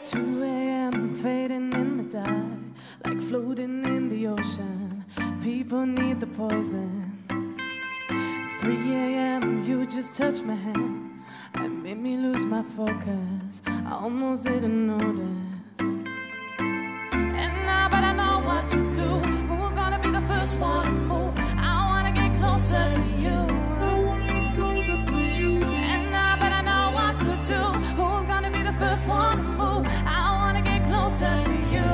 2 a.m. fading in the dark, like floating in the ocean. People need the poison. 3 a.m. you just touched my hand and made me lose my focus. I almost didn't notice. And now, but I know what to do. Who's gonna be the first one to move? I wanna get closer to you. And now, but I know what to do. Who's gonna be the first one to move? I wanna get closer to you.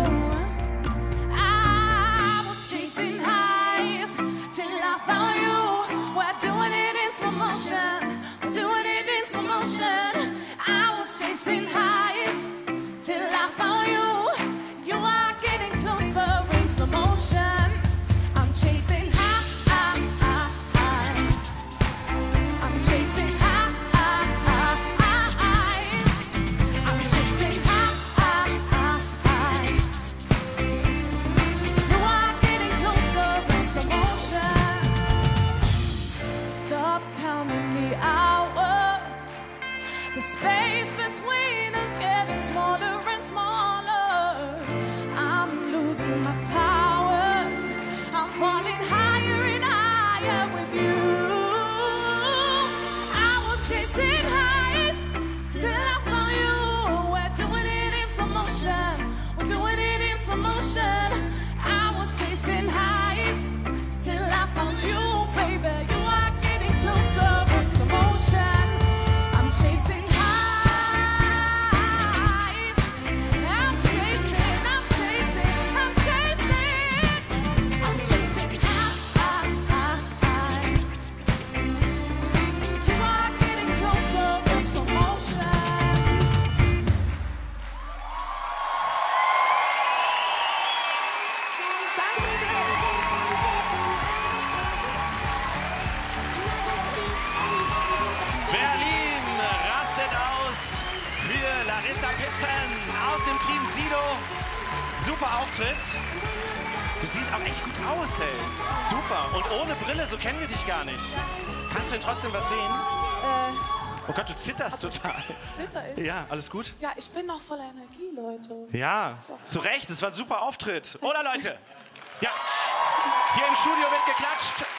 I was chasing highs till I found you. We're doing it in slow motion. We're doing it in slow motion. I was chasing highs till I found you. You are getting closer in slow motion. I'm chasing highs. I'm chasing highs. I'm chasing highs. You are getting closer in slow motion. Stop counting the hours. The space between us getting smaller and smaller. I'm losing my powers. I'm falling higher and higher with you. I was chasing highs till I found you. We're doing it in slow motion. We're doing it in slow motion. I was chasing highs till I found you, baby. You are getting closer in slow motion. I'm chasing highs. I'm chasing, I'm chasing, I'm chasing. I'm chasing highs. You are getting closer in slow motion. Berlin rastet aus für Larissa Pitzen aus dem Team Sido. Super Auftritt. Du siehst auch echt gut aus, hey. Super. Und ohne Brille, so kennen wir dich gar nicht. Kannst du denn trotzdem was sehen? Oh Gott, du zitterst total. Zitter ich? Ja, alles gut? Ja, ich bin noch voller Energie, Leute. Ja, zu Recht. Das war ein super Auftritt. Oder, Leute? Ja, hier im Studio wird geklatscht.